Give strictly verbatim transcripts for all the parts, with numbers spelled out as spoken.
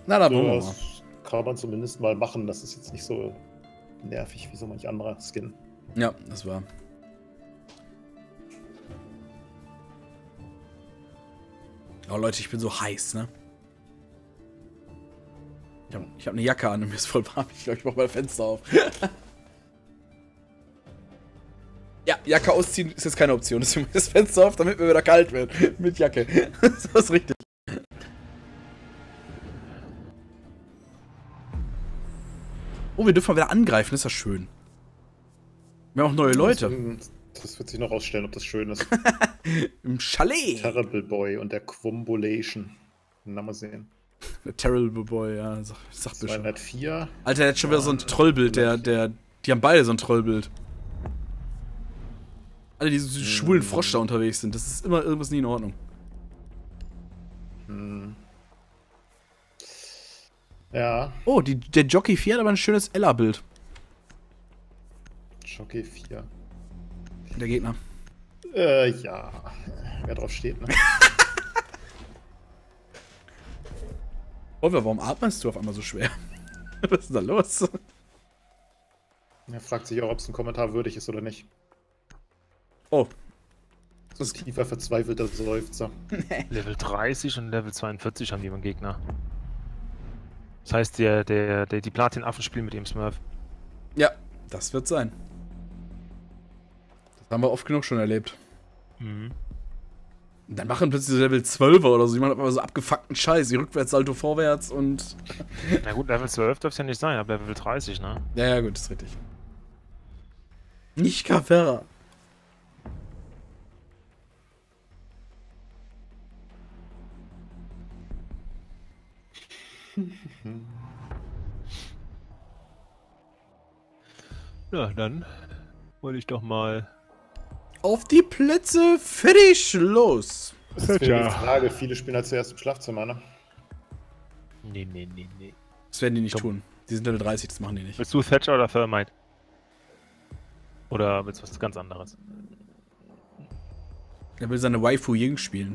Na, dann So, wollen wir mal. das kann man zumindest mal machen. Das ist jetzt nicht so nervig wie so manch anderer Skin. Ja, das war. Oh Leute, ich bin so heiß, ne? Ich habe hab eine Jacke an und mir ist voll warm. Ich glaube, ich mach mal Fenster auf. Ja, Jacke ausziehen ist jetzt keine Option. Deswegen mach ich das Fenster auf, damit mir wieder kalt wird. Mit Jacke. Das ist richtig. Oh, wir dürfen mal wieder angreifen. Das ist ja schön. Wir haben auch neue Leute. Das wird sich noch ausstellen, ob das schön ist. Im Chalet. Terrible Boy und der Quombolation. Na, mal sehen. Der Terrible Boy, ja. Sag, sag Bescheid. zweihundertvier. Alter, der hat schon wieder so ein Trollbild. Der, der, die haben beide so ein Trollbild. Alle diese hm. schwulen Frosch da unterwegs sind. Das ist immer irgendwas nie in Ordnung. Hm. Ja. Oh, die, der Jockey vier hat aber ein schönes Ella-Bild. Jockey vier. Der Gegner. Äh, ja. Wer drauf steht, ne? Oliver, warum atmest du auf einmal so schwer? Was ist denn da los? Er fragt sich auch, ob es ein Kommentar würdig ist oder nicht. Oh. So ein tiefer, verzweifelter Seufzer. Level dreißig und Level zweiundvierzig haben die beim Gegner. Das heißt, der, der, der, die Platin-Affen spielen mit dem Smurf. Ja, das wird sein. Das haben wir oft genug schon erlebt. Mhm. Und dann machen plötzlich so Level zwölfer oder so. Die machen aber so abgefuckten Scheiß. Die rückwärts, Salto vorwärts und... Na gut, Level zwölf darf es ja nicht sein, aber Level dreißig, ne? Ja, ja, gut, ist richtig. Nicht Caveira. Ja, dann wollte ich doch mal... Auf die Plätze, fertig, los! Das ist wieder die Frage, viele spielen halt zuerst im Schlafzimmer, ne? Nee, nee, nee, nee. Das werden die nicht Komm. tun. Die sind Level dreißig, das machen die nicht. Willst du Thatcher oder Thermite? Oder willst du was ganz anderes? Er will seine Waifu Ying spielen.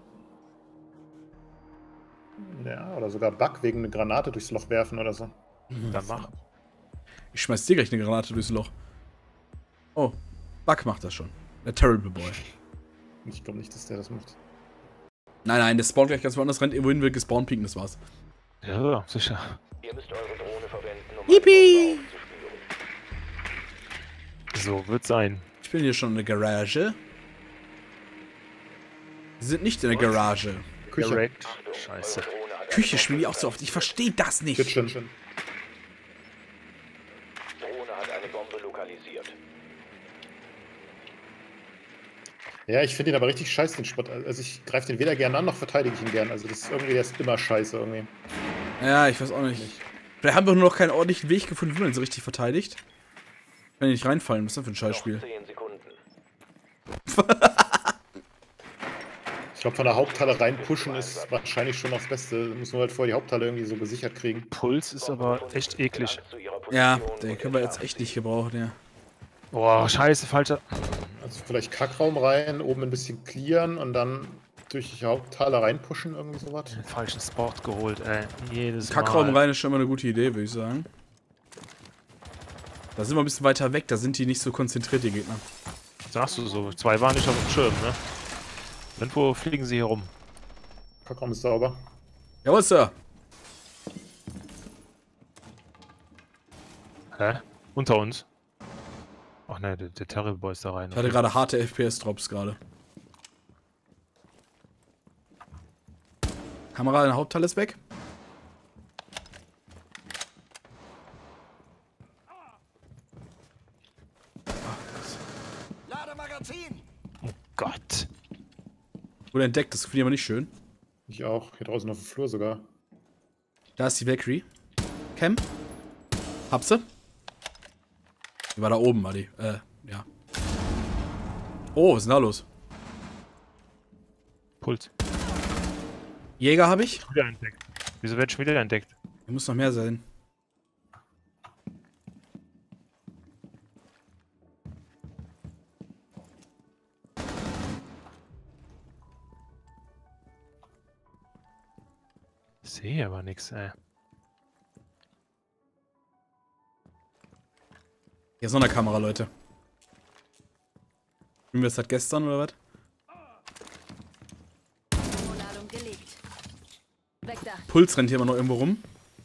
Ja, oder sogar Bug wegen eine Granate durchs Loch werfen oder so. Dann mach. Ich schmeiß dir gleich eine Granate durchs Loch. Oh, Bug macht das schon. Der Terrible Boy. Ich glaube nicht, dass der das macht. Nein, nein, der spawnt gleich ganz woanders, rennt irgendwo hin, will gespawnt pieken, das war's. Ja, sicher. Ihr müsst eure Drohne verwenden, um Yippie! So wird sein. Ich bin hier schon in der Garage. Sie sind nicht in der Garage. Küche. Direkt. Scheiße. Küche spielen die auch so oft. Ich verstehe das nicht. Kitchen. Drohne hat eine Bombe lokalisiert. Ja, ich finde ihn aber richtig scheiße, den Spot. Also ich greife den weder gerne an, noch verteidige ich ihn gern. Also das ist irgendwie, der ist immer scheiße irgendwie. Ja, ich weiß auch nicht. Vielleicht haben wir nur noch keinen ordentlichen Weg gefunden, wie man ihn so richtig verteidigt. Wenn die nicht reinfallen, was ist das für ein Scheißspiel? Noch zehn Sekunden. Ich glaube, von der Haupthalle reinpushen ist wahrscheinlich schon noch das Beste. Da müssen wir halt vorher die Haupthalle irgendwie so gesichert kriegen. Puls ist aber echt eklig. Ja, den können wir jetzt echt nicht gebrauchen, ja. Boah, scheiße, falscher. Also vielleicht Kackraum rein, oben ein bisschen clearen und dann durch die Haupthalle reinpushen, irgendwie sowas. Den falschen Spot geholt, ey. Jedes Kackraum Mal. rein ist schon mal eine gute Idee, würde ich sagen. Da sind wir ein bisschen weiter weg, da sind die nicht so konzentriert, die Gegner. Sagst du so. Zwei waren nicht auf dem Schirm, ne? Irgendwo fliegen sie hier rum. Kackraum ist sauber. Jawohl, Sir. Hä? Unter uns? Ach ne, der, der Terrible Boy ist da rein. Ich hatte gerade harte F P S-Drops gerade. Kamera in der Haupthalle ist weg. Oh Gott. Wurde entdeckt, das finde ich aber nicht schön. Ich auch. Hier draußen auf dem Flur sogar. Da ist die Valkyrie. Cam. Hab sie. Die war da oben, war die. Äh, ja. Oh, was ist denn da los? Puls. Jäger habe ich. Wieder entdeckt. Wieso wird schon wieder entdeckt? Da muss noch mehr sein. Sehe aber nichts, ey. Hier ist noch eine Kamera, Leute. Spielen wir das seit gestern oder was? Ladung gelegt. Weg da. Puls rennt hier immer noch irgendwo rum.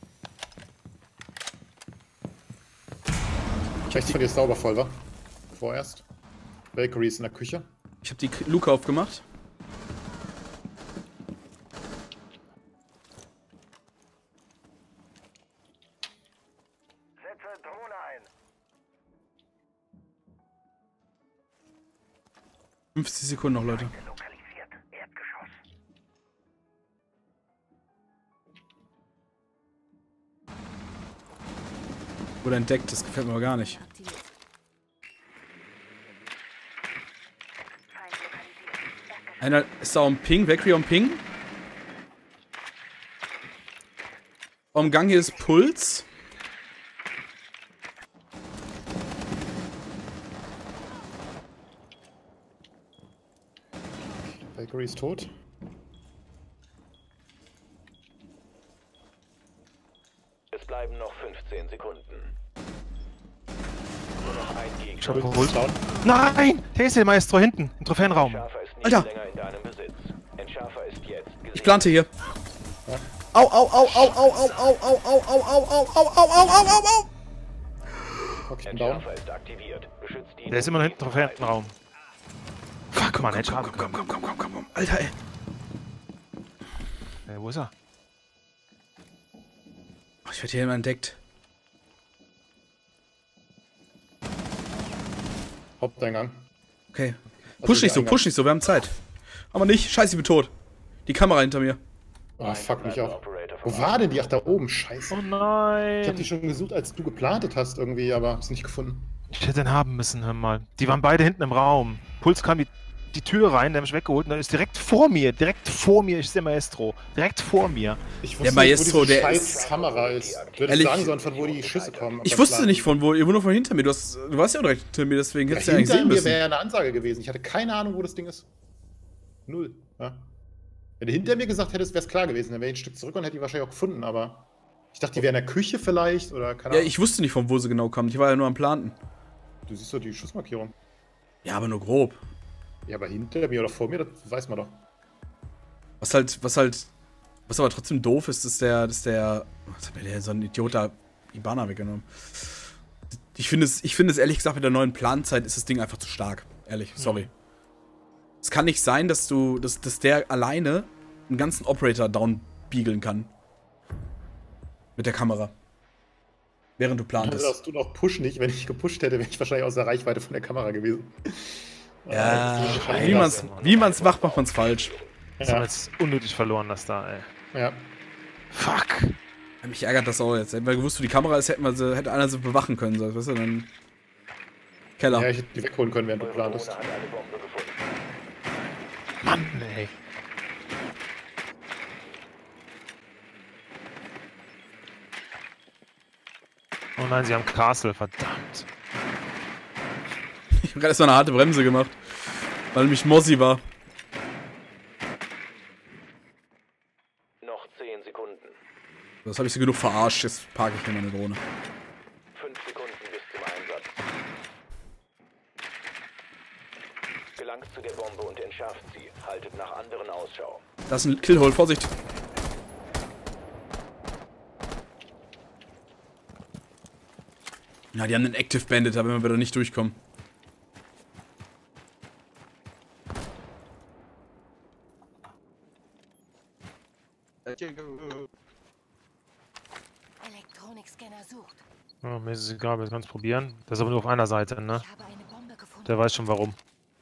Rechts von dir ist sauber voll, wa? Vorerst. Bakery ist in der Küche. Ich habe die K- Luke aufgemacht. Setze Drohne ein. fünfzig Sekunden noch, Leute. Lokalisiert. Erdgeschoss. Wurde entdeckt, das gefällt mir aber gar nicht. Aktiviert. Feind lokalisiert. Erdgeschoss. Einer ist da am Ping, Valkyrie am Ping. Am Gang hier ist Puls. Bakery ist tot. Es bleiben noch fünfzehn Sekunden. Nur noch ein Gegner. Ich hab Puls geholt. ist down. Nein! Der ist der Maestro hinten, im Trophäenraum. Entschärfer ist nicht Alter. länger in deinem Besitz. Entschärfer ist jetzt gesehen. Ich plante hier. Au, au, au, au, au, au, au, au, au, au, au, au, au, au, au, au, au, au. Okay, ich bin down. Entschärfer ist aktiviert. Beschützt ihn. Der ist immer noch hinten, Trophäenraum. Fuck, Mann, hätte ich haben Komm, können. komm, komm, komm, komm, komm. Alter, ey. Äh, wo ist er? Oh, ich werde hier immer entdeckt. Haupteingang. Okay. Also Push der nicht so, Eingang. push nicht so, wir haben Zeit. Aber nicht. Scheiße, ich bin tot. Die Kamera hinter mir. Ah, fuck mich auch. Operator Wo war denn die? Ach, da oben. Scheiße. Oh Ich hab die nein! schon gesucht, als du geplantet hast irgendwie, aber hab's nicht gefunden. Ich hätte ihn haben müssen, hör mal. Die waren beide hinten im Raum. Puls kam die, die Tür rein, der hat mich weggeholt und dann ist direkt vor mir, direkt vor mir ist der Maestro. Direkt vor mir. Ich Der Maestro, nicht, wo diese der scheiß ist- Kamera ist. Du hättest Ehrlich? sagen sollen, von wo die Schüsse kommen. Ich aber wusste klar. nicht von wo, ihr nur von hinter mir. Du, hast, du warst ja auch direkt hinter mir, deswegen Ja, hättest du ja eigentlich hinter sehen mir müssen. wäre ja eine Ansage gewesen. Ich hatte keine Ahnung, wo das Ding ist. Null. Ja. Wenn du hinter mir gesagt hättest, wäre es klar gewesen. Dann wäre ich ein Stück zurück und hätte die wahrscheinlich auch gefunden, aber ich dachte, die wäre in der Küche vielleicht oder keine Ja, Ahnung. ich wusste nicht, von wo sie genau kommen. Ich war ja nur am Planten. Du siehst doch die Schussmarkierung. Ja, aber nur grob. Ja, aber hinter mir oder vor mir, das weiß man doch. Was halt, was halt, was aber trotzdem doof ist, ist der, dass der, was hat mir der so ein Idiot da Ibana weggenommen. Ich finde es, ich finde es ehrlich gesagt mit der neuen Planzeit ist das Ding einfach zu stark. Ehrlich, sorry. Es kann nicht sein, dass du, dass, dass der alleine einen ganzen Operator downbiegeln kann. Mit der Kamera. Während du Dann plantest. darfst du noch pushen nicht. Wenn ich gepusht hätte, wäre ich wahrscheinlich aus der Reichweite von der Kamera gewesen. Ja, das ist schon wie krass. man's, wie man's macht, macht man's falsch. Das haben wir Ja, jetzt unnötig verloren, das da, ey. ja. Fuck! Mich ärgert das auch jetzt. Hätten wir gewusst, wo die Kamera ist, hätten wir sie, hätte einer sie bewachen können. So, weißt du, dann. Keller. Ja, ich hätte die wegholen können, während du Eure plantest. Drohne hat eine Bombe gefunden. Mann, ey. Oh nein, sie haben Castle, verdammt. Ich habe gerade erstmal eine harte Bremse gemacht. Weil nämlich Mossi war. Noch zehn Sekunden. Das habe ich so genug verarscht. Jetzt parke ich mir meine Drohne. fünf Sekunden bis zum Einsatz. Gelangt zu der Bombe und entschärft sie. Haltet nach anderen Ausschau. Da ist ein Killhole, Vorsicht. Ja, die haben einen Active Bandit, da werden wir wieder nicht durchkommen. Elektronikscanner sucht. Oh, mir ist es egal, wir können es probieren. Das ist aber nur auf einer Seite, ne? Ich habe eine Bombe gefunden. Der weiß schon warum.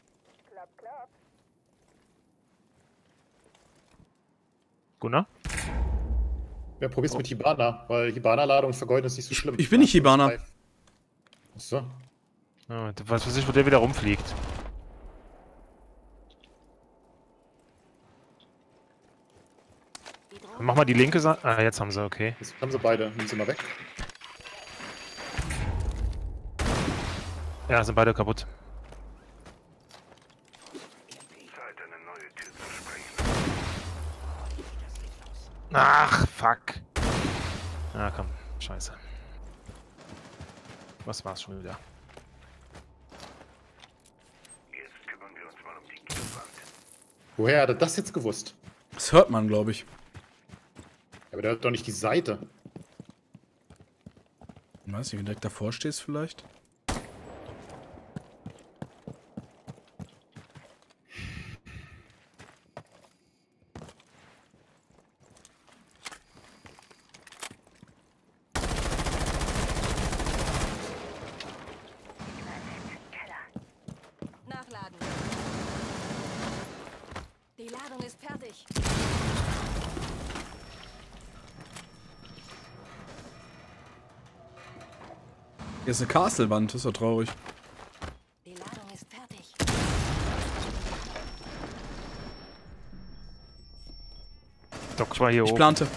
Gunnar? Ja, probier's mit Hibana, weil Hibana-Ladung vergeuden ist nicht so schlimm. Ich bin nicht Hibana. Achso. Ja, du weißt nicht, wo der wieder rumfliegt. Die Drohne Mach mal die linke Seite. Ah, jetzt haben sie, okay. Jetzt haben sie beide. Nehmen sie mal weg. Ja, sind beide kaputt. Ach, fuck. Na komm, scheiße. Was war's schon wieder? Woher hat er das jetzt gewusst? Das hört man, glaube ich. Aber der hat doch nicht die Seite. Ich weiß nicht, wenn du direkt davor stehst vielleicht. Nachladen. Die Ladung ist fertig. Hier ist eine Castle-Wand, das ist doch traurig. Die Ladung ist fertig. Doc, ich war hier Ich oben. plante.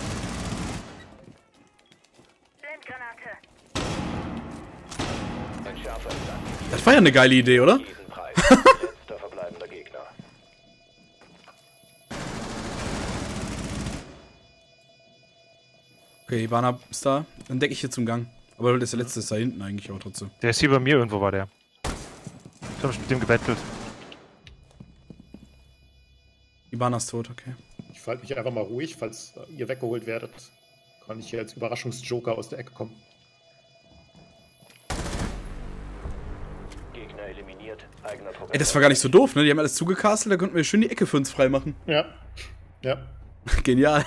Ein scharfer ist aktiv. Das war ja eine geile Idee, oder? Diesen Preis. Letzter verbleibender Gegner. Okay, Ivana ist da. Dann decke ich hier zum Gang. Aber das letzte ist da hinten eigentlich auch trotzdem. Der ist hier bei mir irgendwo, war der. Ich hab mich mit dem gebettelt. Ivana ist tot, okay. Ich verhalte mich einfach mal ruhig, falls ihr weggeholt werdet. Kann ich hier als Überraschungsjoker aus der Ecke kommen. Gegner eliminiert. Eigener Truppe. Ey, das war gar nicht so doof, ne? Die haben alles zugecastelt, da konnten wir schön die Ecke für uns freimachen. Ja. Ja. Genial.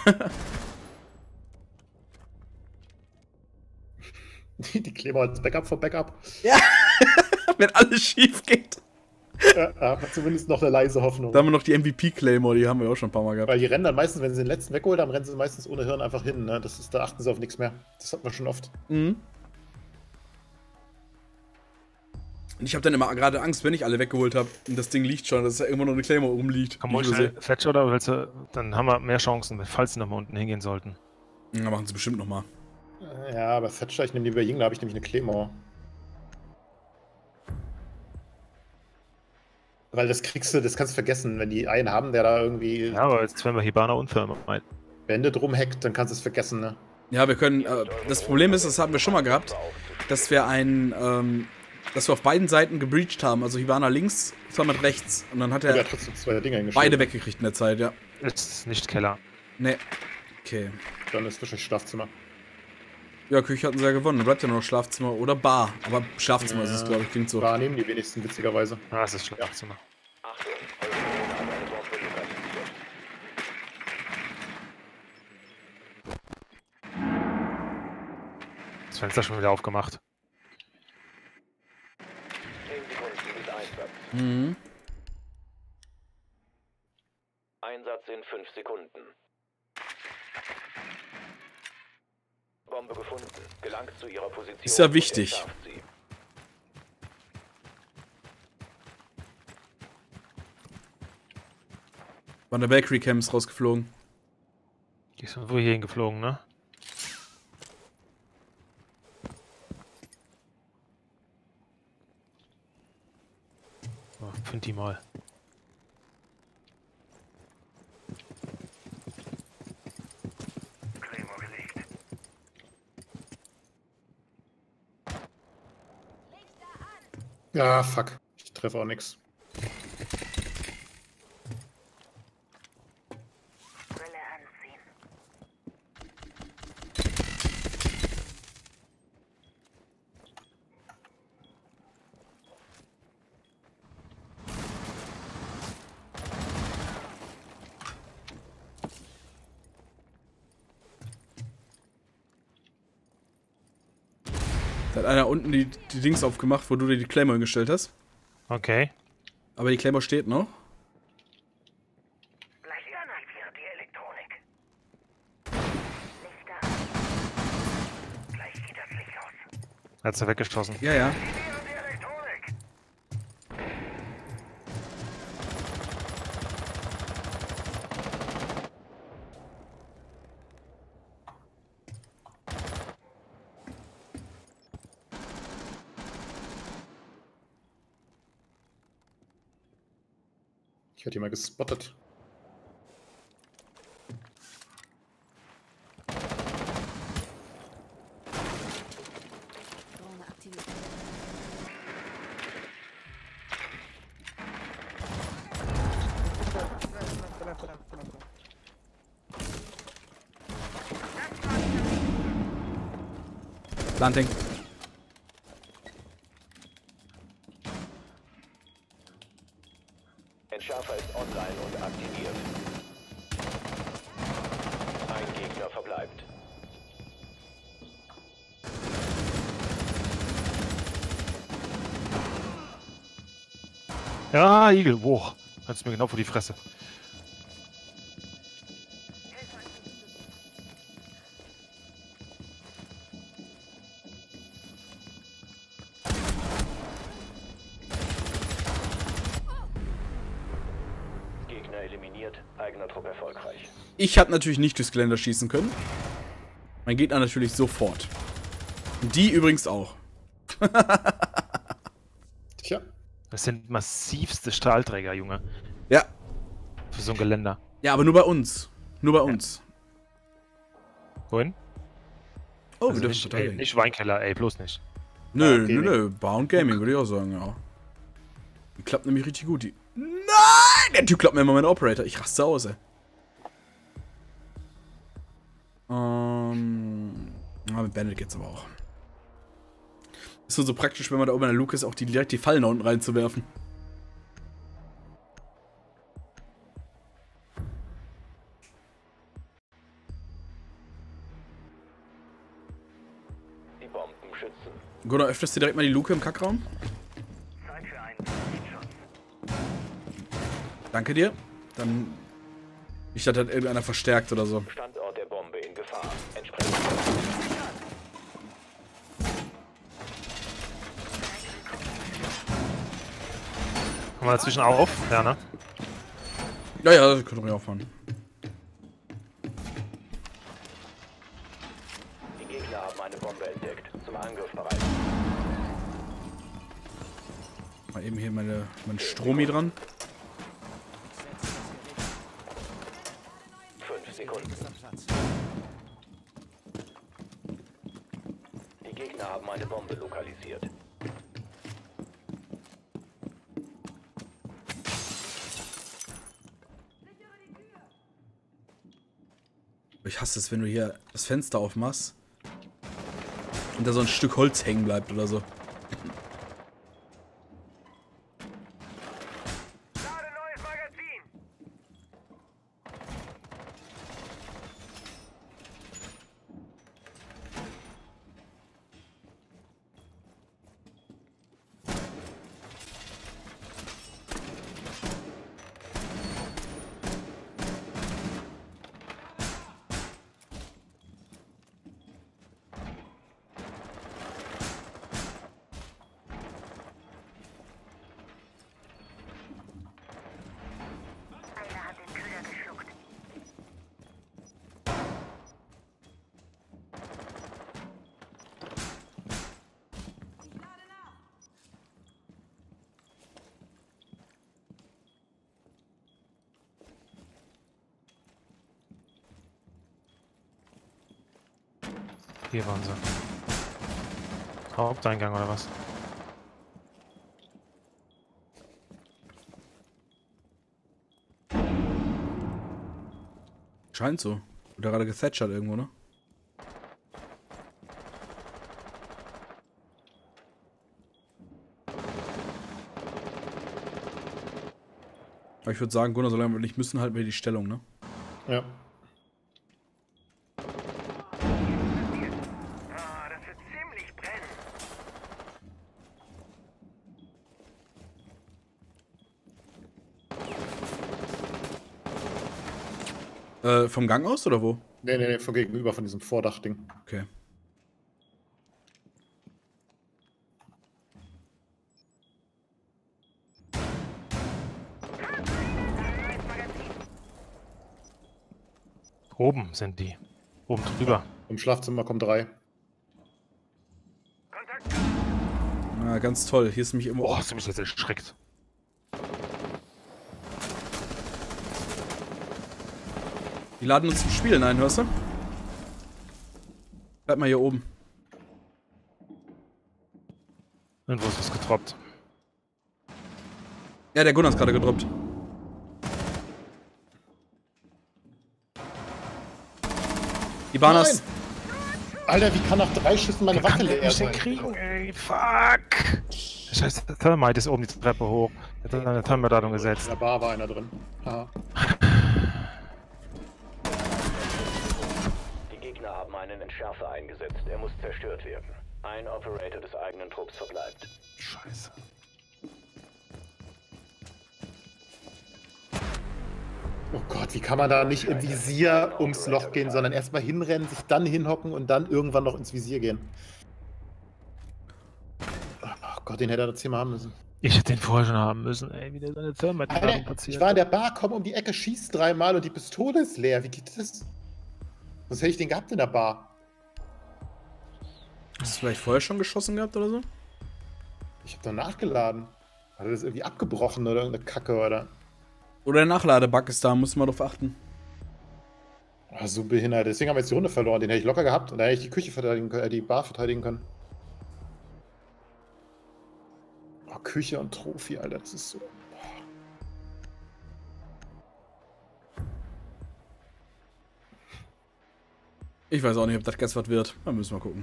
Die Kleber als Backup vor Backup. Wenn alles schief geht. Ja, aber zumindest noch eine leise Hoffnung. Da haben wir noch die M V P-Claymore, die haben wir auch schon ein paar Mal gehabt. Weil die rennen dann meistens, wenn sie den letzten wegholen, dann rennen sie meistens ohne Hirn einfach hin. Ne? Das ist, da achten sie auf nichts mehr. Das hat man schon oft. Mhm. Und ich habe dann immer gerade Angst, wenn ich alle weggeholt habe und das Ding liegt schon, dass da irgendwo noch eine Claymore rumliegt. Komm die mal ich übersehe. schnell Fetch oder willst du, dann haben wir mehr Chancen, falls sie nach unten hingehen sollten. Ja, machen sie bestimmt nochmal. Ja, aber Thatcher, ich nehme die bei Ying, da habe ich nämlich eine Claymore. Weil das kriegst du, das kannst du vergessen, wenn die einen haben, der da irgendwie Ja, aber jetzt werden wir Hibana und Thermite. Wände drum hackt, dann kannst du es vergessen, ne? Ja, wir können. Äh, das Problem ist, das haben wir schon mal gehabt, dass wir ein, ähm, dass wir auf beiden Seiten gebreached haben. Also Hibana links, Thermite rechts. Und dann hat Ich hab ja er trotzdem zwei Dinge hingestellt. beide weggekriegt in der Zeit, ja. Ist nicht Keller. Nee. Okay. Dann ist wahrscheinlich Schlafzimmer. Ja, Küche hatten sie ja gewonnen. Dann bleibt ja nur noch Schlafzimmer oder Bar. Aber Schlafzimmer ist es, glaube ich, klingt so. Da nehmen die wenigsten, witzigerweise. Ah, es ist Schlafzimmer. Achtung, eure Gegner haben eine Bombe lokalisiert. Das Fenster schon wieder aufgemacht. zehn Sekunden bis Einsatz. Mhm. Einsatz in fünf Sekunden. Bombe gefunden. Gelangt zu ihrer Position. Ist ja und wichtig. entschärft sie. Waren der Valkyrie Camps rausgeflogen. Die ist irgendwo hier hingeflogen, ne? Oh, find die mal. Ja, fuck. Ich treffe auch nix. Da hat einer unten die, die Dings aufgemacht, wo du dir die Claymore hingestellt hast. Okay. Aber die Claymore steht noch. Gleich danach wird die Elektronik. Lichter an. Gleich geht das Licht aus. Hat sie weggeschossen. Ja, ja. Aktivieren die Elektronik. Ich hatte die mal gespottet. Planting. Entschärfer ist online und aktiviert. Ein Gegner verbleibt. Ja, Igel, wow. Kannst mir genau vor die Fresse. Gegner eliminiert, eigener Trupp erfolgreich. Ich habe natürlich nicht durchs Geländer schießen können. Mein Gegner natürlich sofort. Und die übrigens auch. Tja. Das sind massivste Stahlträger, Junge. Ja. Für so ein Geländer. Ja, aber nur bei uns. Nur bei uns. Wohin? Oh, Also wir dürfen nicht, ey, verteidigen. nicht Weinkeller, ey, bloß nicht. Nö, Ah, nö, Gaming. nö. Bar und Gaming, würde ich auch sagen, ja. Die klappt nämlich richtig gut. Die Nein! Der Typ klappt mir immer meinen Operator. Ich raste aus, ey. Ähm. Na, mit Bandit geht's aber auch. Ist nur so praktisch, wenn man da oben in der Luke ist, auch die, direkt die Fallen da unten reinzuwerfen. Die Bombenschützen. Gunnar, öffnest du direkt mal die Luke im Kackraum? Zeit für einen Lichtschutz. Danke dir. Dann. Ich dachte, hat irgendeiner verstärkt oder so. Standort der Bombe in Gefahr. Entsprechend. Haben wir dazwischen auf? Ja, ne? Ja, ja, das können wir auffahren. Die Gegner haben eine Bombe entdeckt. Zum Angriff bereit. Mal eben hier meine, mein Stromi dran. Fünf Sekunden. Die Gegner haben eine Bombe lokalisiert. Ich hasse es, wenn du hier das Fenster aufmachst und da so ein Stück Holz hängen bleibt oder so. Lade neues Magazin. Einer hat den Köder geschluckt. Hier waren sie. Haupteingang oder was? Scheint so. Oder gerade gethatchert irgendwo, ne? Aber ich würde sagen, Gunnar, solange wir nicht müssen, halten wir die Stellung, ne? Ja. Ah, das wird ziemlich brennen. Äh, vom Gang aus oder wo? Nee, nee, nee, von gegenüber, von diesem Vordachding. Okay. Neues Magazin. Oben sind die. Oben drüber. Im Schlafzimmer kommen drei. Kontakt. Na, ganz toll. Hier ist nämlich immer. Boah, hast du mich jetzt erschreckt. Die laden uns zum Spielen ein, hörst du? Bleib mal hier oben. Irgendwo ist was getroppt. Ja, der Gunnar ist gerade gedroppt. Die Banas. Alter, wie kann nach drei Schüssen meine Waffe Kann der leer mich denn sein? kriegen, ey? Fuck! Scheiße, der Thermite ist oben die Treppe hoch. Er hat eine Thermite-Ladung In gesetzt. der Bar war einer drin. Aha. Die Gegner haben einen Entschärfer eingesetzt. Er muss zerstört werden. Ein Operator des eigenen Trupps verbleibt. Scheiße. Oh Gott, wie kann man da nicht im Visier ums Loch gehen, sondern erstmal hinrennen, sich dann hinhocken und dann irgendwann noch ins Visier gehen? Oh Gott, den hätte er das Thema haben müssen. Ich hätte den vorher schon haben müssen, ey, wie der seine Thermite-Ladung Alter, ich platziert. war in der Bar, komm um die Ecke, schieß dreimal und die Pistole ist leer. Wie geht das? Sonst hätte ich den gehabt in der Bar. Hast du vielleicht vorher schon geschossen gehabt oder so? Ich hab doch nachgeladen. Hat er das irgendwie abgebrochen oder irgendeine Kacke, oder? Oder der Nachladebug ist da, muss man drauf achten. Oh, so behindert. Deswegen haben wir jetzt die Runde verloren. Den hätte ich locker gehabt und dann hätte ich die Küche verteidigen können, äh, die Bar verteidigen können. Oh, Küche und Trophy, Alter, das ist so. Ich weiß auch nicht, ob das ganz was wird. Da müssen wir gucken.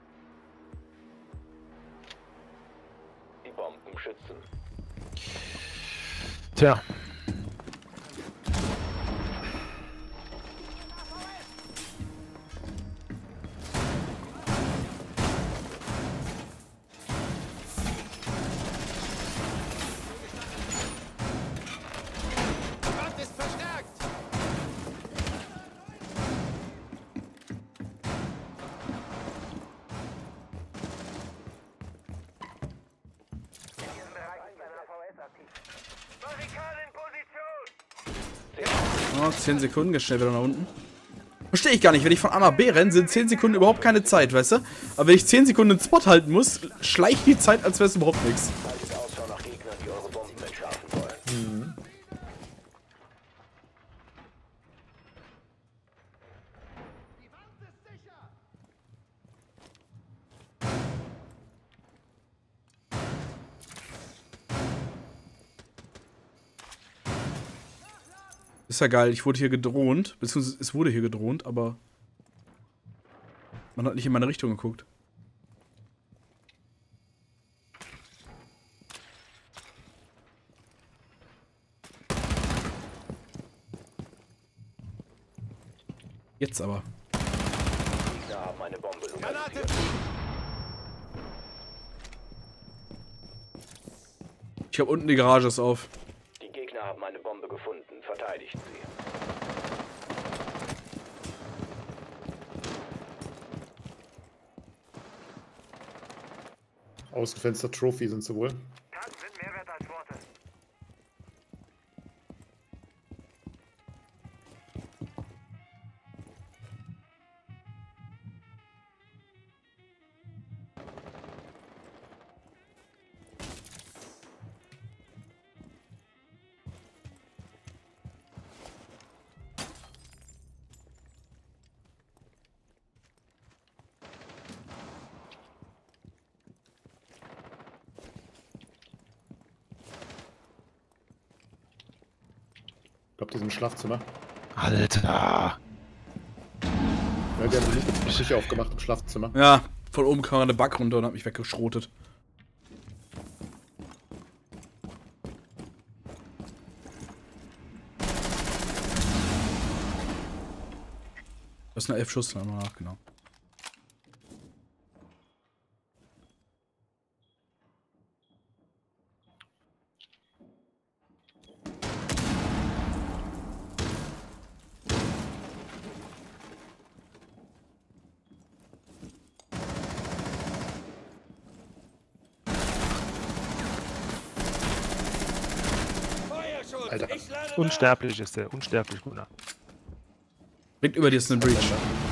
Die Bomben schützen. Tja. Oh, zehn Sekunden, ganz schnell wieder nach unten. Verstehe ich gar nicht. Wenn ich von A nach B renne, sind zehn Sekunden überhaupt keine Zeit, weißt du? Aber wenn ich zehn Sekunden einen Spot halten muss, schleicht die Zeit, als wäre es überhaupt nichts. Haltet Ausschau nach Gegnern, die eure Bomben entschärfen wollen. Mhm. Ist ja geil, ich wurde hier gedroht, beziehungsweise es wurde hier gedroht, aber man hat nicht in meine Richtung geguckt. Jetzt aber. Gegner haben eine Bombe lokalisiert. Ich glaube, unten die Garage ist auf. Die Gegner haben eine Bombe gefunden. Verteidigt sie. Ausgefenster Trophy sind sie wohl. Taten sind mehr wert als Worte. Ich glaube, die sind im Schlafzimmer. Alter. Ja, die haben nicht die Küche aufgemacht im Schlafzimmer. Ja, von oben kam eine Bug runter und hat mich weggeschrotet. Das ist eine elf Schuss, mal nach, genau. Alter. Unsterblich ist der, unsterblich, Gunnar. Direkt über dir ist ein Breach.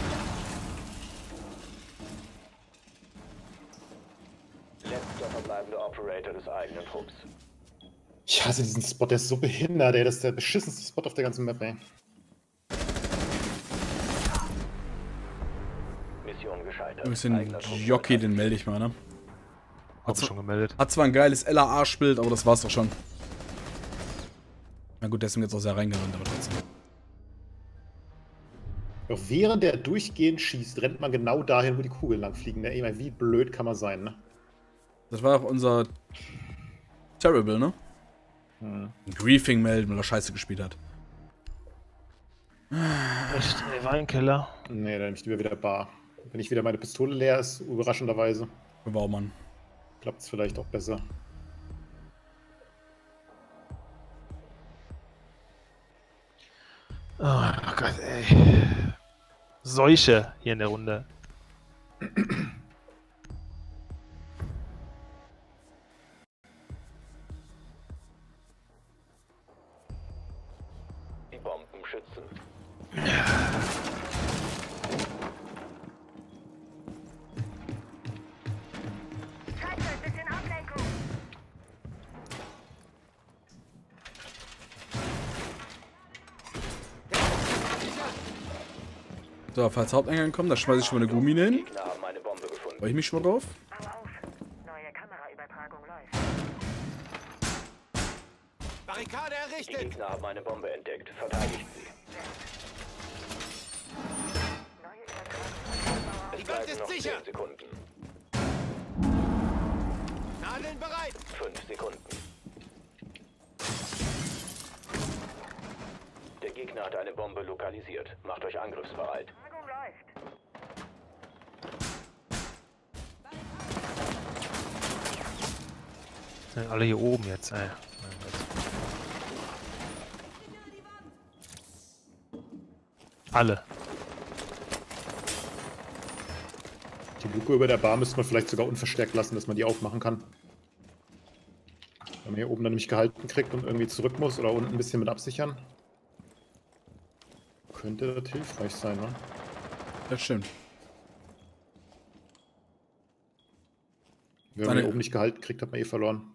Letzter verbleibende Operator des eigenen Trupps. Ich hasse diesen Spot, der ist so behindert, ey. Das ist der beschissenste Spot auf der ganzen Map, ey. Mission gescheitert. Ein bisschen Eigener Trupp Jockey, den melde ich mal, ne? Hab ich schon gemeldet. Hat zwar ein geiles L A A-Bild, aber das war's doch schon. Na gut, der ist mir jetzt auch sehr reingerannt, aber trotzdem. Doch während der durchgehend schießt, rennt man genau dahin, wo die Kugeln lang fliegen. Ne? Ich meine, wie blöd kann man sein, ne? Das war auch unser Terrible, ne? Hm. Ein Griefing melden, weil er Scheiße gespielt hat. Echt, ey, Weinkeller. Nee, dann nehme ich lieber wieder Bar. Wenn ich wieder meine Pistole leer ist, überraschenderweise, Wow, Mann. klappt es vielleicht auch besser. Oh Gott, ey. Seuche hier in der Runde. Die Bomben schützen. Scheiße, ein bisschen Ablenkung. So, falls Haupteingang kommt, da schmeiße ich schon mal eine Gummine hin. Gegner haben eine Bombe gefunden. Freue ich mich schon mal drauf. Au auf. Neue Kameraübertragung läuft. Barrikade Die errichtet! Gegner haben eine Bombe entdeckt. Verteidigt sie. Neue Übertragung. Die Wand Bleiben ist noch sicher! zehn Sekunden. Nadeln bereit! fünf Sekunden. Der Gegner hat eine Bombe lokalisiert. Macht euch angriffsbereit. Übertragung läuft. Sind alle hier oben jetzt, ey. Mein Gott. Alle. Die Luke über der Bar müsste man vielleicht sogar unverstärkt lassen, dass man die aufmachen kann. Wenn man hier oben dann nämlich gehalten kriegt und irgendwie zurück muss oder unten ein bisschen mit absichern. Könnte das hilfreich sein, ne? Das stimmt. Wenn man Seine- hier oben nicht gehalten kriegt, hat man eh verloren.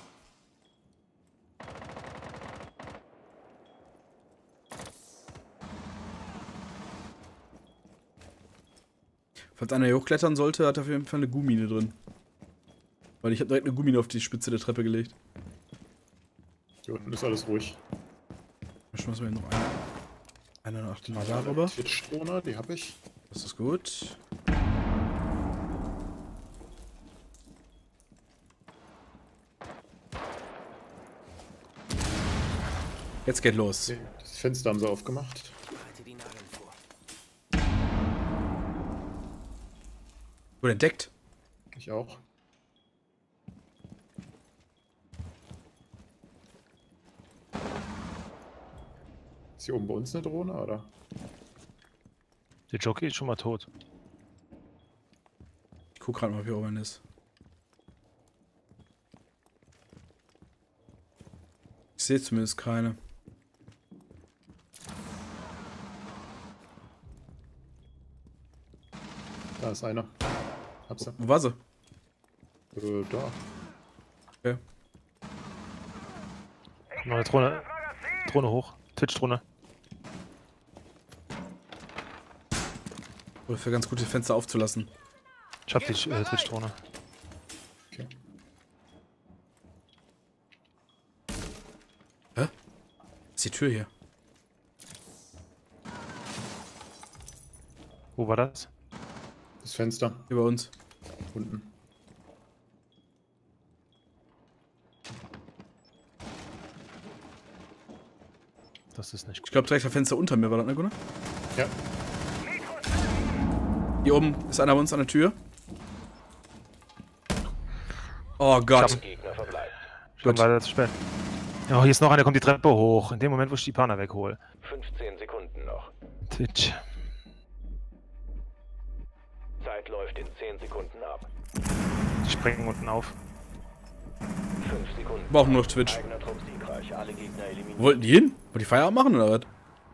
Falls einer hier hochklettern sollte, hat er auf jeden Fall eine Gummine drin. Weil ich habe direkt eine Gummine auf die Spitze der Treppe gelegt. Hier unten ist alles ruhig. Dann schmeißen wir hier noch eine. Eine noch mal darüber. Twitch-Drohne, die habe ich. Das ist gut. Jetzt geht los. Okay, das Fenster haben sie aufgemacht. Halte die Nadeln vor. Wurde entdeckt. Ich auch. Ist hier oben bei uns eine Drohne, oder? Der Jockey ist schon mal tot. Ich guck gerade mal, ob hier oben ist. Ich sehe zumindest keine. Da ist einer. Hab's ja. Wo war sie? Äh, da. Okay. Noch eine Drohne. Drohne hoch. Twitch-Drohne. Oder für ganz gute Fenster aufzulassen. Ich hab die äh, Twitch-Drohne. Okay. Hä? Ist die Tür hier? Wo war das? Das Fenster. Hier bei uns. Unten. Das ist nicht Ich gut. glaube direkt das Fenster unter mir war das, ne, Gunnar? Ja. Hier oben ist einer bei uns an der Tür. Oh Gott. Gegner verbleibt. Schon Gut. weiter zu spät. Oh, hier ist noch einer, kommt die Treppe hoch. In dem Moment, wo ich die Pana weghole. fünfzehn Sekunden noch. Twitch. Zeit läuft in zehn Sekunden ab. Die springen unten auf. fünf Sekunden. Wir brauchen nur noch Twitch. Eigener Trupp siegreich. Alle Gegner eliminiert. Wo wollten die hin? Wollt die Feierabend machen oder was?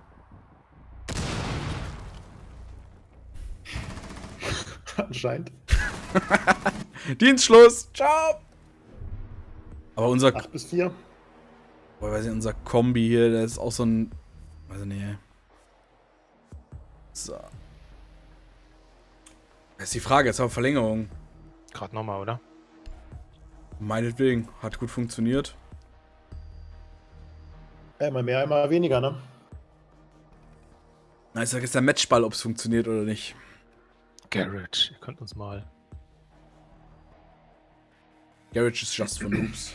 Anscheinend. Dienstschluss. Ciao. Aber unser, acht bis vier. boah, weiß nicht, unser Kombi hier, der ist auch so ein, weiß ich nicht. ey. So. Das ist die Frage, jetzt haben wir Verlängerung. Gerade nochmal, oder? Meinetwegen, hat gut funktioniert. Einmal mehr, einmal weniger, ne? Na, ich sag jetzt der Matchball, ob es funktioniert oder nicht. Garage, ihr könnt uns mal. Garage ist just for noobs.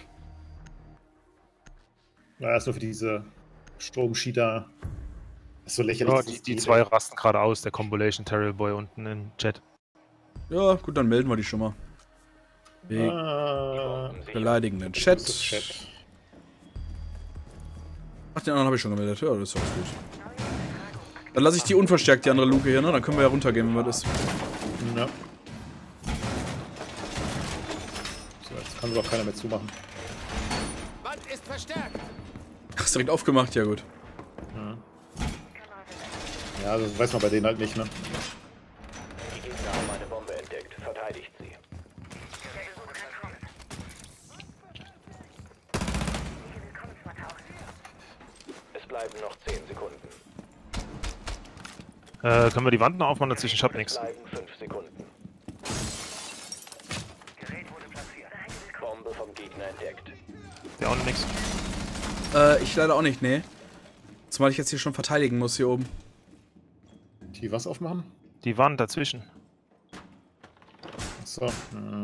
Ja, ist nur für diese Stromschieder. Ist so lächerlich. Ja, dieses die, die Ding. zwei rasten gerade aus, der Compilation Terrible Boy unten im Chat. Ja, gut, dann melden wir die schon mal. Wegen Ah, beleidigenden das Chat. ist Chat. Ach, den anderen habe ich schon gemeldet. Ja, das ist alles gut. Dann lasse ich die unverstärkt, die andere Luke hier, ne? Dann können wir ja runtergehen, wenn wir das. Ja. So, jetzt kann sie auch keiner mehr zumachen. Wand ist verstärkt. Hast direkt aufgemacht? Ja, gut. Ja, das weiß man bei denen halt nicht, ne? Die Gegner haben eine Bombe entdeckt. Verteidigt sie. Es bleiben noch zehn Sekunden. Äh, können wir die Wand noch aufmachen dazwischen? Ich hab Es nichts. bleiben fünf Sekunden. Bombe vom Gegner entdeckt. Der auch noch nichts. Äh, ich leider auch nicht, nee. Zumal ich jetzt hier schon verteidigen muss, hier oben. Die was aufmachen? Die Wand dazwischen. So. Hm.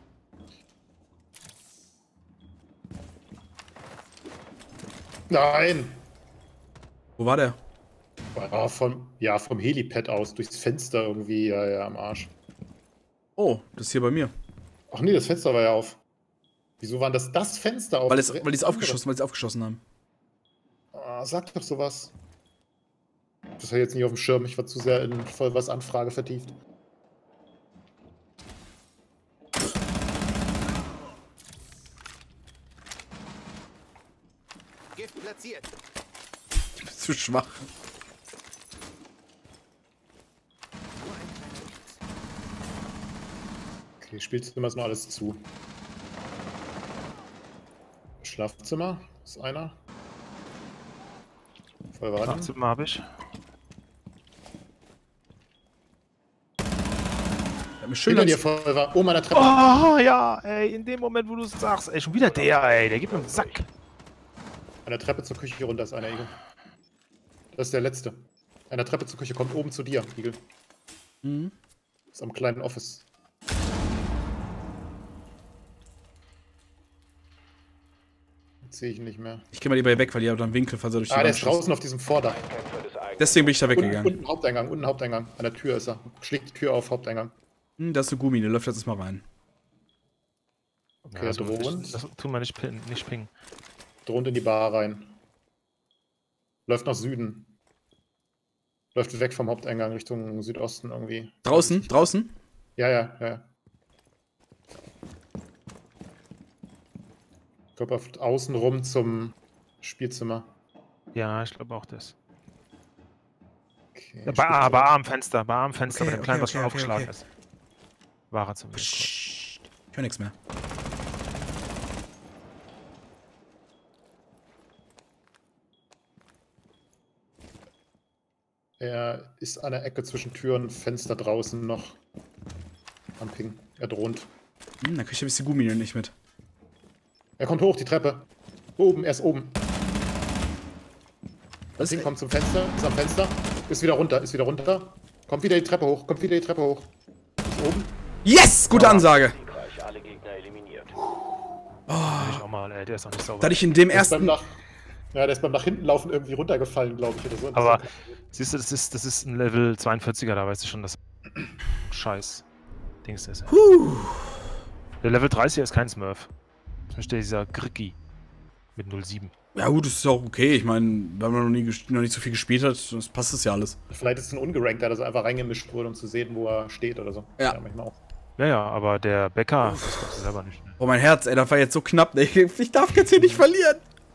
Nein! Wo war der? Ja, vom, ja, vom Helipad aus, durchs Fenster irgendwie, ja, ja, am Arsch. Oh, das ist hier bei mir. Ach nee, das Fenster war ja auf. Wieso war das das Fenster auf? Weil, es, weil die es aufgeschossen, weil sie aufgeschossen haben. Ah, sag doch sowas. Das habe ich jetzt nicht auf dem Schirm. Ich war zu sehr in voll was Anfrage vertieft. Gift platziert. Ich bin zu schwach. Okay, Spielzimmer ist noch alles zu. Schlafzimmer ist einer. Voll warten. Schlafzimmer habe ich. Ja, mir schön Hinter dir als- voll war. Oh, meiner Treppe. Oh, ja, ey, in dem Moment, wo du es sagst. Ey, schon wieder der, ey, der gibt mir einen Sack. An der Treppe zur Küche runter ist einer, Igel. Das ist der letzte. An der Treppe zur Küche kommt oben zu dir, Igel. Mhm. Ist am kleinen Office. Jetzt sehe ich ihn nicht mehr. Ich gehe mal lieber hier weg, weil die haben einen Winkel, falls er durch die Ah, der Wand ist schießt. draußen auf diesem Vordach. Kämpfer des eigenen Deswegen bin ich da Unten, weggegangen. unten Haupteingang, unten Haupteingang. An der Tür ist er. Schlägt die Tür auf, Haupteingang. Hm, da ist eine Gummi, der läuft jetzt erstmal rein. Okay, Ja, er drohend. Das, das tun wir nicht, pin, nicht pingen. Drohend in die Bar rein. Läuft nach Süden. Läuft weg vom Haupteingang Richtung Südosten irgendwie. Draußen? Draußen? Ja, ja, ja. ja. Ich glaube, auf außen rum zum Spielzimmer. Ja, ich glaube auch das. Okay, Ja, bei A, bei A am Fenster, bei A am Fenster, Okay, bei dem kleinen, okay, was schon okay, aufgeschlagen okay. ist. War er zumindest. Psst. Ich höre nichts mehr. Er ist an der Ecke zwischen Tür und Fenster draußen noch am Ping. Er droht. Hm, dann krieg ich ein bisschen Gummi nicht mit. Er kommt hoch, die Treppe. Oben, er ist oben. Was? Ping kommt zum Fenster, ist am Fenster. Ist wieder runter, ist wieder runter. Kommt wieder die Treppe hoch, kommt wieder die Treppe hoch. Ist oben. Yes! Gute Ansage! Siegreich, alle Gegner eliminiert. Will ich auch mal, ey, der ist auch nicht sauber. Da hatte ich in dem Der ist beim ersten. nach, ja, der ist beim nach hinten laufen irgendwie runtergefallen, glaube ich. Oder so. Aber siehst du, das ist, das ist ein Level zweiundvierziger, da weißt du schon, dass Scheiß Dings ist. Ey. Puh. Der Level dreißiger ist kein Smurf. Das ist dieser Griggi mit null sieben. Ja gut, das ist ja auch okay. Ich meine, wenn man noch, nie, ges- noch nicht so viel gespielt hat, das passt das ja alles. Vielleicht ist es ein ungerankter, dass er einfach reingemischt wurde, um zu sehen, wo er steht oder so. Ja. manchmal auch. Ja, ja, aber der Bäcker, das glaubst du selber nicht. Ne? Oh, mein Herz, ey, das war jetzt so knapp. Ne? Ich, ich darf jetzt hier nicht verlieren.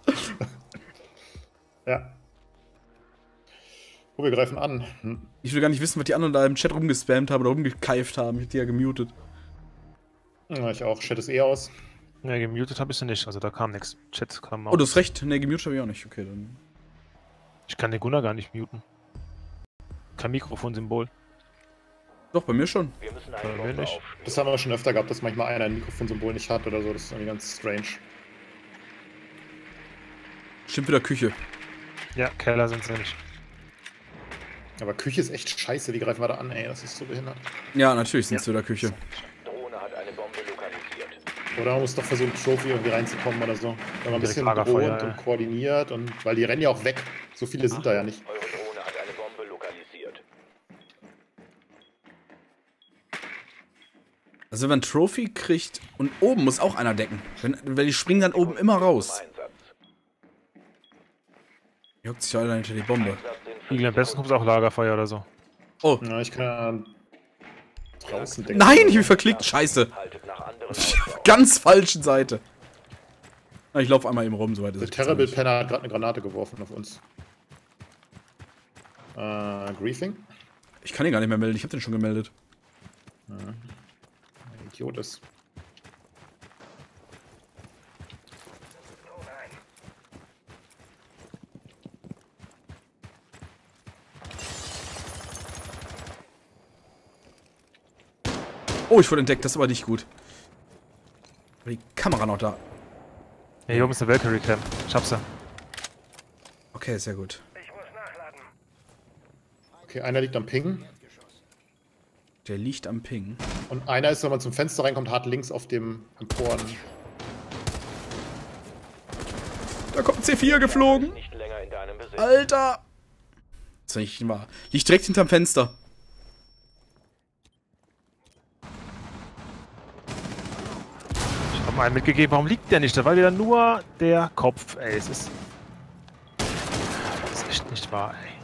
Ja. Oh, wir greifen an. Hm. Ich will gar nicht wissen, was die anderen da im Chat rumgespammt haben oder rumgekeift haben. Ich hab die ja gemutet. Ja, ich auch. Chat ist eh aus. Ja, gemutet habe ich sie nicht, also da kam nichts. Chat kam auch. Oh, du hast recht. Ne, gemutet habe ich auch nicht. Okay, dann. Ich kann den Gunnar gar nicht muten. Kein Mikrofonsymbol. Doch, bei mir schon. Wir müssen Bei eine mir Bombe nicht. aufstellen. Das haben wir schon öfter gehabt, dass manchmal einer ein Mikrofonsymbol nicht hat oder so. Das ist irgendwie ganz strange. Stimmt wieder Küche. Ja, Keller sind sie nicht. Aber Küche ist echt scheiße. Wie greifen wir da an, ey? Das ist so behindert. Ja, natürlich sind sie in der Küche. Drohne hat eine Bombe lokalisiert. Oder man muss doch versuchen, Trophy irgendwie reinzukommen oder so. Wenn man ein bisschen Direkt Lagerfeuer, droht ja. und koordiniert. Und, weil die rennen ja auch weg. So viele sind da ja nicht. Eure Drohne hat eine Bombe lokalisiert. Also wenn man ein Trophy kriegt und oben muss auch einer decken. Wenn, weil die springen dann oben immer raus. Zum Einsatz. Juckt sich alle hinter die Bombe. Einsatz in fünf Igel, am besten kommt Sekunden. auch Lagerfeuer oder so. Oh. Ja, ich kann ja draußen denken. Nein, ich bin verklickt. Scheiße. Haltet nach anderen Ausschau. Ganz falschen Seite. Na, ich laufe einmal eben rum, soweit es Der Terrible Penner hat gerade eine Granate geworfen auf uns. Äh, Griefing? Ich kann ihn gar nicht mehr melden. Ich habe den schon gemeldet. Ein Idiot ist. Oh, ich wurde entdeckt. Das ist aber nicht gut. Aber die Kamera noch da. Ja, hier oben ist eine Valkyrie Cam. Ich hab sie. Okay, sehr gut. Ich muss nachladen. Okay, einer liegt am Ping. Der liegt am Ping. Und einer ist, wenn man zum Fenster reinkommt, hart links auf dem Emporen. Da kommt ein C vier geflogen. Nicht länger in deinem Besitz. Alter. Das ist nicht wahr. Liegt direkt hinterm Fenster. Ich hab mal einen mitgegeben. Warum liegt der nicht? Da war wieder nur der Kopf. Ey, es ist... Das ist echt nicht wahr, ey.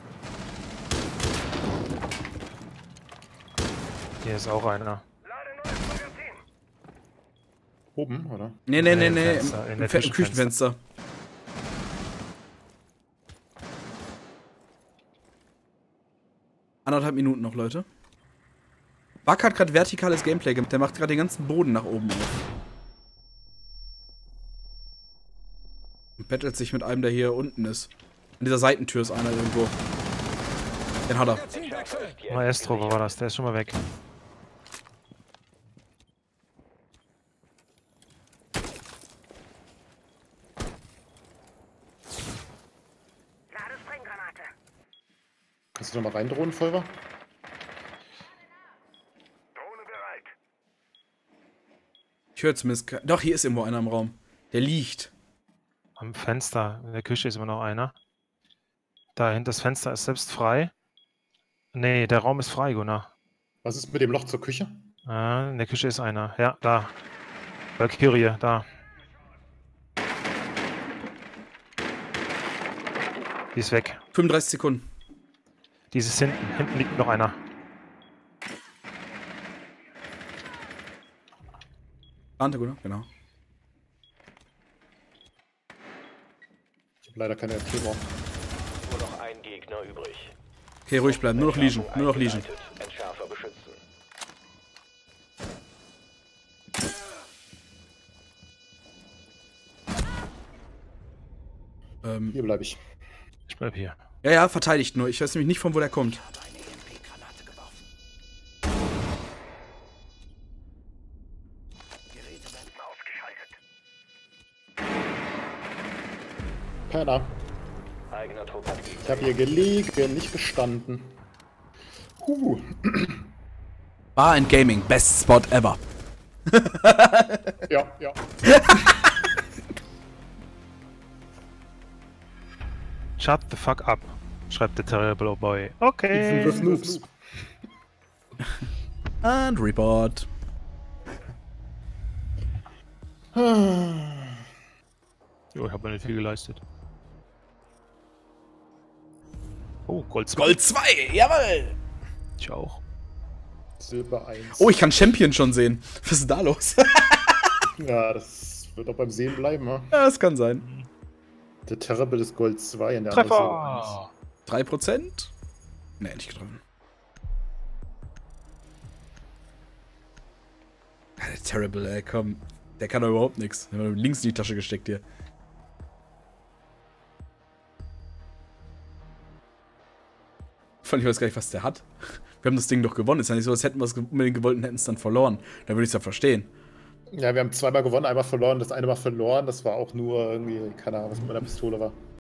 Hier ist auch einer. Lade neues Magazin. Oben, oder? Nee, nee, nee, Nee, nee. Im, Fenster, in im, der Fe- im Küchenfenster. Anderthalb Minuten noch, Leute. Buck hat gerade vertikales Gameplay gemacht. Der macht gerade den ganzen Boden nach oben auf. Und battelt sich mit einem, der hier unten ist. An dieser Seitentür ist einer irgendwo. Den hat er. Maestro, wo war das? Der ist schon mal weg. Lade Sprenggranate. Kannst du noch mal reindrohen, Volver? Drohne bereit. Ich höre zumindest. ke- Doch, hier ist irgendwo einer im Raum. Der liegt. Am Fenster. In der Küche ist immer noch einer. Da hinter das Fenster ist selbst frei. Nee, der Raum ist frei, Gunnar. Was ist mit dem Loch zur Küche? Ah, in der Küche ist einer. Ja, da. Valkyrie, da. Die ist weg. fünfunddreißig Sekunden. Die ist hinten. Hinten liegt noch einer. Ante, oder? Genau. Ich habe leider keine Erklärung. Nur noch ein Gegner übrig. Okay, ruhig bleiben. Nur noch Legion. Nur noch Legion. Eingeleitet. Entschärfer beschützen. Ähm, Hier bleibe ich. Ich bleib hier. ja, ja, verteidigt nur. Ich weiß nämlich nicht, von wo der kommt. Penner. Eigener Trupp hat Gegner. Ich habe hier gelegen, nicht gestanden. Huh. Bar and Gaming. Best Spot ever. Ja, ja. Shut the fuck up, schreibt der Terrible Boy. Okay. Fünf Noobs. And Report. Jo, ich habe nicht viel geleistet. Oh, Gold zwei. Gold zwei. Jawohl. Ich auch. Silber eins. Oh, ich kann Champion schon sehen. Was ist denn da los? Ja, das wird auch beim Sehen bleiben, ne? Ja, das kann sein. Der Terrible ist Gold zwei in der anderen Treffer! drei Prozent? Nee, nicht getroffen. Ja, der Terrible, ey, komm. Der kann doch überhaupt nichts. Der hat links in die Tasche gesteckt hier. Vor allem, ich weiß gar nicht, was der hat. Wir haben das Ding doch gewonnen. Ist ja nicht so, als hätten wir es unbedingt gewollt und hätten es dann verloren. Da würde ich es ja verstehen. Ja, wir haben zweimal gewonnen, einmal verloren. Das eine Mal verloren, das war auch nur irgendwie, keine Ahnung, was mit meiner Pistole war.